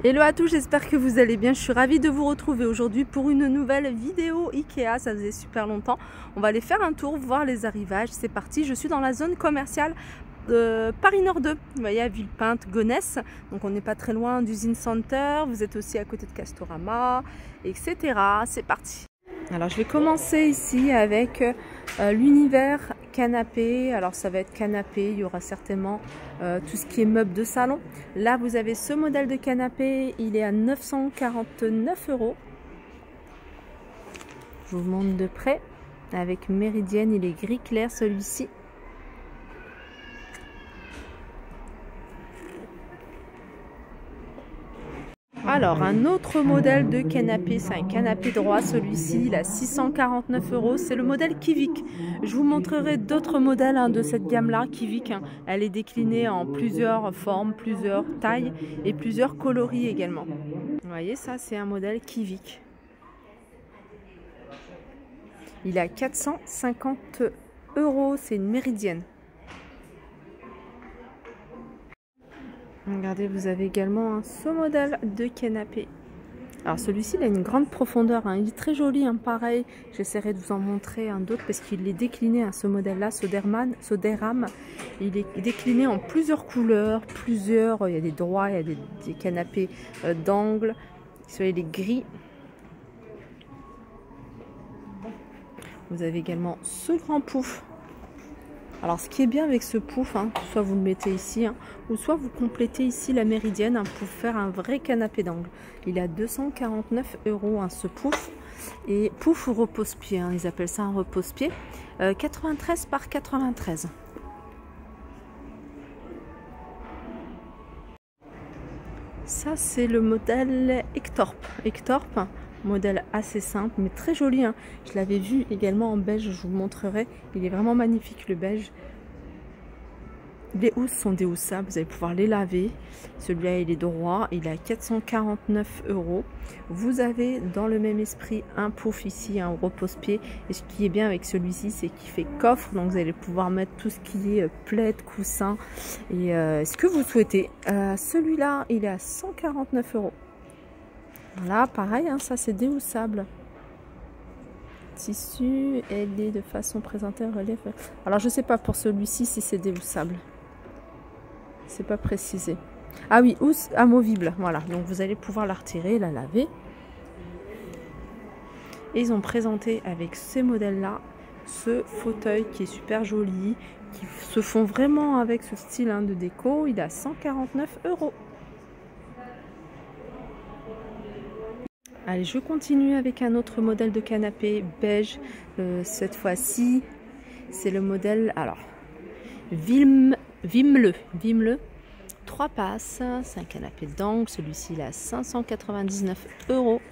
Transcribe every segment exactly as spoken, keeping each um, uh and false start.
Hello à tous, j'espère que vous allez bien. Je suis ravie de vous retrouver aujourd'hui pour une nouvelle vidéo Ikea. Ça faisait super longtemps. On va aller faire un tour, voir les arrivages. C'est parti, je suis dans la zone commerciale de Paris Nord deux. Vous voyez, à Villepinte, Gonesse. Donc on n'est pas très loin d'Usine Center. Vous êtes aussi à côté de Castorama, et cetera. C'est parti. Alors je vais commencer ici avec euh, l'univers canapé. Alors ça va être canapé, il y aura certainement euh, tout ce qui est meubles de salon. Là vous avez ce modèle de canapé, il est à neuf cent quarante-neuf euros. Je vous montre de près avec Méridienne, il est gris clair celui-ci. Alors, un autre modèle de canapé, c'est un canapé droit, celui-ci, il a six cent quarante-neuf euros, c'est le modèle Kivik. Je vous montrerai d'autres modèles hein, de cette gamme-là, Kivik. Hein. Elle est déclinée en plusieurs formes, plusieurs tailles et plusieurs coloris également. Vous voyez, ça, c'est un modèle Kivik. Il a quatre cent cinquante euros, c'est une Méridienne. Regardez, vous avez également hein, ce modèle de canapé. Alors celui-ci, il a une grande profondeur, hein. Il est très joli, hein, pareil. J'essaierai de vous en montrer un d'autre parce qu'il est décliné, hein, ce modèle-là, Soderman, Soderam. Il est décliné en plusieurs couleurs, plusieurs, il y a des droits, il y a des, des canapés euh, d'angle. Vous voyez les gris. Vous avez également ce grand pouf. Alors ce qui est bien avec ce pouf, hein, soit vous le mettez ici, hein, ou soit vous complétez ici la Méridienne hein, pour faire un vrai canapé d'angle. Il est à deux cent quarante-neuf euros hein, ce pouf. Et pouf ou repose-pied, hein, ils appellent ça un repose-pied. Euh, quatre-vingt-treize par quatre-vingt-treize. Ça c'est le modèle Ectorp. Ectorp, modèle assez simple mais très joli. Hein. Je l'avais vu également en beige, je vous montrerai. Il est vraiment magnifique le beige. Les housses sont déhoussables, vous allez pouvoir les laver. Celui-là il est droit, il est à quatre cent quarante-neuf euros. Vous avez dans le même esprit un pouf ici, un repose-pied. Et ce qui est bien avec celui-ci, c'est qu'il fait coffre. Donc vous allez pouvoir mettre tout ce qui est plaid, coussin et euh, ce que vous souhaitez. Euh, Celui-là il est à cent quarante-neuf euros. Voilà, pareil, hein, ça c'est déhoussable. Tissu, elle est de façon présentée en relief. Alors je sais pas pour celui-ci si c'est déhoussable. C'est pas précisé. Ah oui, housse amovible. Voilà, donc vous allez pouvoir la retirer, la laver. Et ils ont présenté avec ces modèles-là ce fauteuil qui est super joli, qui se font vraiment avec ce style hein, de déco. Il est à cent quarante-neuf euros. Allez, je continue avec un autre modèle de canapé beige. Euh, cette fois-ci, c'est le modèle, alors, Vim, Vimle. Vimle. Trois passes. C'est un canapé d'angle. Celui-ci, il est à cinq cent quatre-vingt-dix-neuf euros.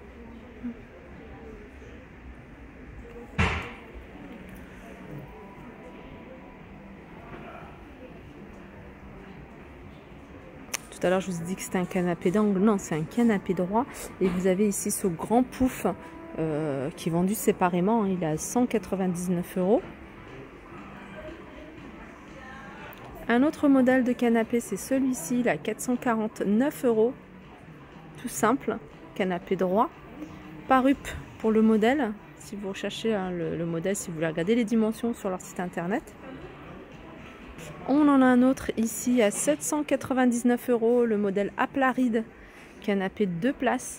Tout à l'heure je vous ai dit que c'était un canapé d'angle, non c'est un canapé droit et vous avez ici ce grand pouf euh, qui est vendu séparément, il est à cent quatre-vingt-dix-neuf euros. Un autre modèle de canapé c'est celui-ci, il est à quatre cent quarante-neuf euros, tout simple, canapé droit, Parup pour le modèle, si vous recherchez hein, le, le modèle, si vous voulez regarder les dimensions sur leur site internet. On en a un autre ici à sept cent quatre-vingt-dix-neuf euros, le modèle Aplaride, canapé de deux places.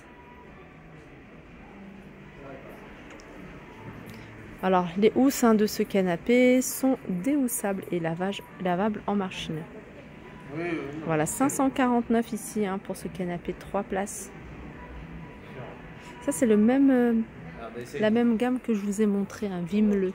Alors les housses hein, de ce canapé sont déhoussables et lavage, lavables en machine. Voilà, cinq cent quarante-neuf ici hein, pour ce canapé de trois places. Ça c'est le même, euh, la même gamme que je vous ai montré, un Vimle.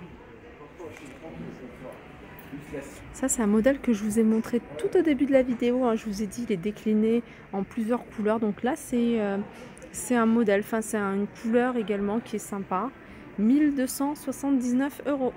Ça c'est un modèle que je vous ai montré tout au début de la vidéo, hein. Je vous ai dit il est décliné en plusieurs couleurs, donc là c'est euh, c'est un modèle, enfin c'est une couleur également qui est sympa, mille deux cent soixante-dix-neuf euros.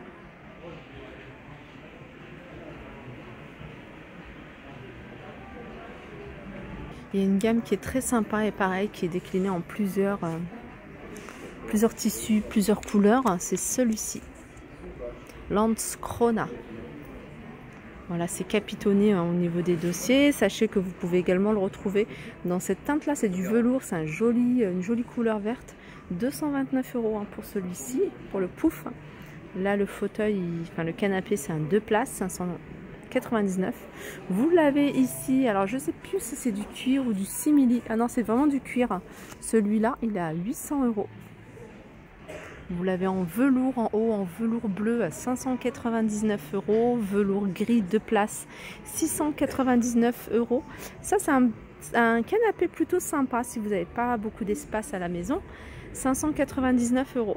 Il y a une gamme qui est très sympa et pareil qui est déclinée en plusieurs, euh, plusieurs tissus, plusieurs couleurs, c'est celui-ci, Landskrona. Voilà, c'est capitonné hein, au niveau des dossiers. Sachez que vous pouvez également le retrouver dans cette teinte-là. C'est du velours, c'est un joli, une jolie couleur verte. deux cent vingt-neuf euros hein, pour celui-ci, pour le pouf. Là, le fauteuil, il, enfin le canapé, c'est un deux places, cinq cent quatre-vingt-dix-neuf. Vous l'avez ici, alors je sais plus si c'est du cuir ou du simili. Ah non, c'est vraiment du cuir. Celui-là, il est à huit cents euros. Vous l'avez en velours en haut, en velours bleu à cinq cent quatre-vingt-dix-neuf euros. Velours gris deux places, six cent quatre-vingt-dix-neuf euros. Ça, c'est un, un canapé plutôt sympa si vous n'avez pas beaucoup d'espace à la maison. cinq cent quatre-vingt-dix-neuf euros.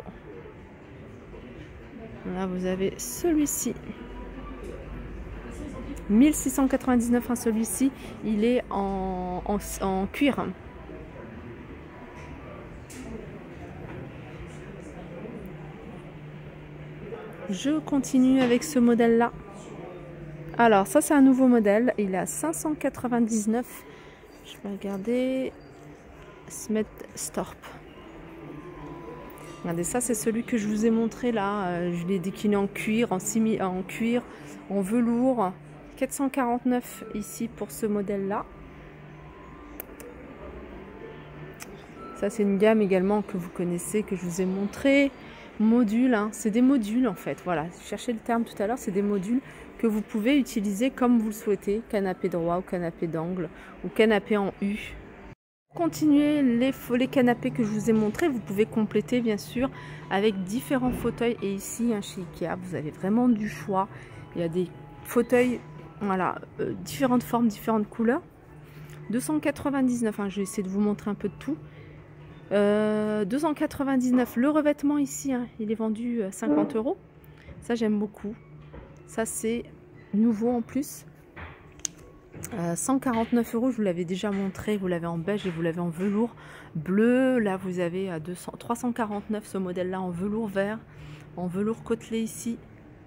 Là, vous avez celui-ci. mille six cent quatre-vingt-dix-neuf, hein, celui-ci. Il est en, en, en cuir. Je continue avec ce modèle-là. Alors, ça, c'est un nouveau modèle. Il est à cinq cent quatre-vingt-dix-neuf. Je vais regarder. Smet Storp. Regardez, ça, c'est celui que je vous ai montré là. Je l'ai décliné en cuir, en, simi, en cuir, en velours. quatre cent quarante-neuf ici pour ce modèle-là. Ça, c'est une gamme également que vous connaissez, que je vous ai montré. Modules, hein. C'est des modules en fait. Voilà, je cherchais le terme tout à l'heure. C'est des modules que vous pouvez utiliser comme vous le souhaitez. Canapé droit ou canapé d'angle ou canapé en U. Continuez les, les canapés que je vous ai montrés. Vous pouvez compléter bien sûr avec différents fauteuils. Et ici, hein, chez Ikea, vous avez vraiment du choix. Il y a des fauteuils, voilà, euh, différentes formes, différentes couleurs. deux cent quatre-vingt-dix-neuf, hein, je vais essayer de vous montrer un peu de tout. Euh, deux cent quatre-vingt-dix-neuf, le revêtement ici, hein, il est vendu à cinquante euros. Ça, j'aime beaucoup. Ça, c'est nouveau en plus. Euh, cent quarante-neuf euros, je vous l'avais déjà montré. Vous l'avez en beige et vous l'avez en velours bleu. Là, vous avez à deux cents, trois cent quarante-neuf ce modèle-là en velours vert, en velours côtelé ici.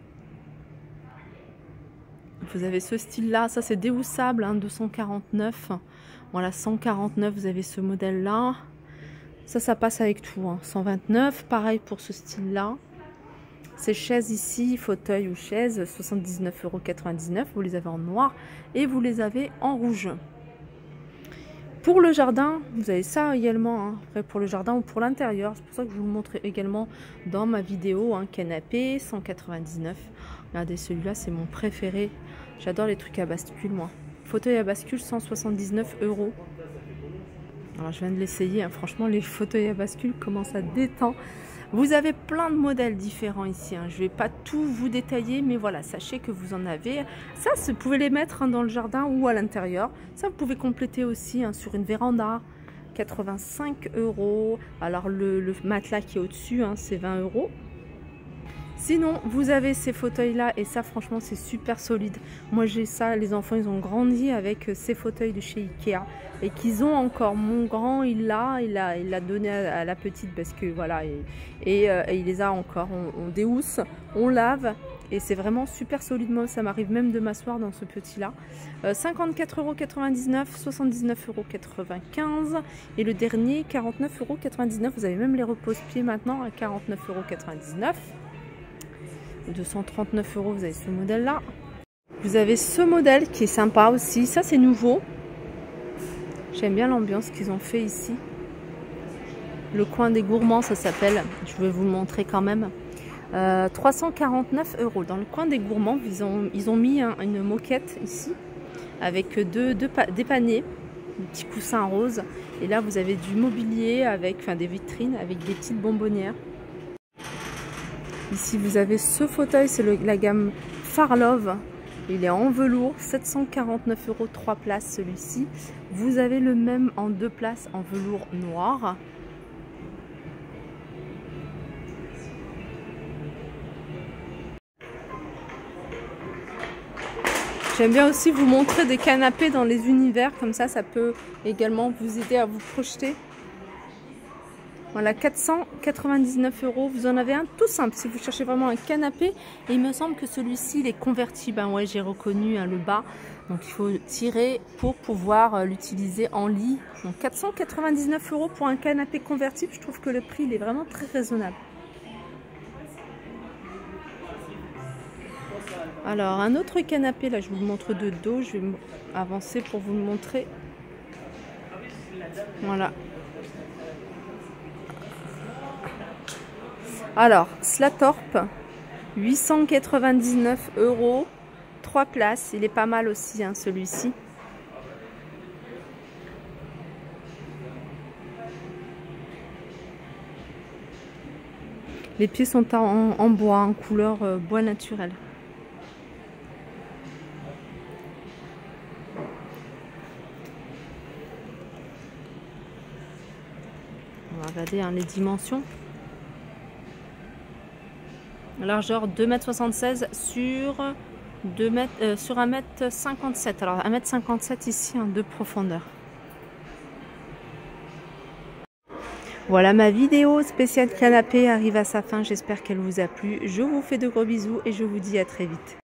Vous avez ce style-là. Ça, c'est déhoussable, hein, deux cent quarante-neuf. Voilà, cent quarante-neuf, vous avez ce modèle-là. Ça, ça passe avec tout, hein. cent vingt-neuf, pareil pour ce style-là. Ces chaises ici, fauteuil ou chaise, soixante-dix-neuf euros quatre-vingt-dix-neuf. Vous les avez en noir et vous les avez en rouge. Pour le jardin, vous avez ça également, hein. Après, pour le jardin ou pour l'intérieur. C'est pour ça que je vous le montre également dans ma vidéo. Hein. Canapé, cent quatre-vingt-dix-neuf. Regardez, celui-là, c'est mon préféré. J'adore les trucs à bascule, moi. Fauteuil à bascule, cent soixante-dix-neuf euros. Alors, je viens de l'essayer, hein. Franchement, les fauteuils à bascule commencent à détendre. Vous avez plein de modèles différents ici, hein. Je ne vais pas tout vous détailler, mais voilà, sachez que vous en avez. Ça, vous pouvez les mettre, hein, dans le jardin ou à l'intérieur. Ça, vous pouvez compléter aussi, hein, sur une véranda. quatre-vingt-cinq euros. Alors, le, le matelas qui est au-dessus, hein, c'est vingt euros. Sinon, vous avez ces fauteuils-là et ça, franchement, c'est super solide. Moi, j'ai ça. Les enfants, ils ont grandi avec ces fauteuils de chez Ikea et qu'ils ont encore. Mon grand, il l'a, il l'a, il l'a donné à, à la petite parce que voilà, et, et, euh, et il les a encore. On, on déhousse, on lave et c'est vraiment super solide. Moi, ça m'arrive même de m'asseoir dans ce petit-là. Euh, cinquante-quatre euros quatre-vingt-dix-neuf, soixante-dix-neuf euros quatre-vingt-quinze et le dernier, quarante-neuf euros quatre-vingt-dix-neuf. Vous avez même les repose-pieds maintenant à quarante-neuf euros quatre-vingt-dix-neuf. deux cent trente-neuf euros, vous avez ce modèle là. Vous avez ce modèle qui est sympa aussi, ça c'est nouveau. J'aime bien l'ambiance qu'ils ont fait ici. Le coin des gourmands, ça s'appelle. Je vais vous le montrer quand même. euh, trois cent quarante-neuf euros. Dans le coin des gourmands, ils ont, ils ont mis un, une moquette ici avec deux, deux des paniers, des petits coussins roses. Et là vous avez du mobilier avec, enfin des vitrines avec des petites bonbonnières. Ici, vous avez ce fauteuil, c'est la gamme Farlove. Il est en velours, sept cent quarante-neuf euros, trois places celui-ci. Vous avez le même en deux places en velours noir. J'aime bien aussi vous montrer des canapés dans les univers, comme ça, ça peut également vous aider à vous projeter. Voilà, quatre cent quatre-vingt-dix-neuf euros. Vous en avez un tout simple si vous cherchez vraiment un canapé. Et il me semble que celui-ci, il est convertible. Ben ouais, j'ai reconnu, hein, le bas. Donc il faut tirer pour pouvoir euh, l'utiliser en lit. Donc quatre cent quatre-vingt-dix-neuf euros pour un canapé convertible. Je trouve que le prix, il est vraiment très raisonnable. Alors, un autre canapé, là, je vous le montre de dos. Je vais avancer pour vous le montrer. Voilà. Alors, Slatorp, huit cent quatre-vingt-dix-neuf euros. trois places. Il est pas mal aussi, hein, celui-ci. Les pieds sont en, en bois, en couleur euh, bois naturel. On va regarder hein, les dimensions. Largeur deux mètres soixante-seize sur, deux mètres, euh, sur un mètre cinquante-sept. Alors un mètre cinquante-sept ici hein, de profondeur. Voilà, ma vidéo spéciale canapé arrive à sa fin. J'espère qu'elle vous a plu. Je vous fais de gros bisous et je vous dis à très vite.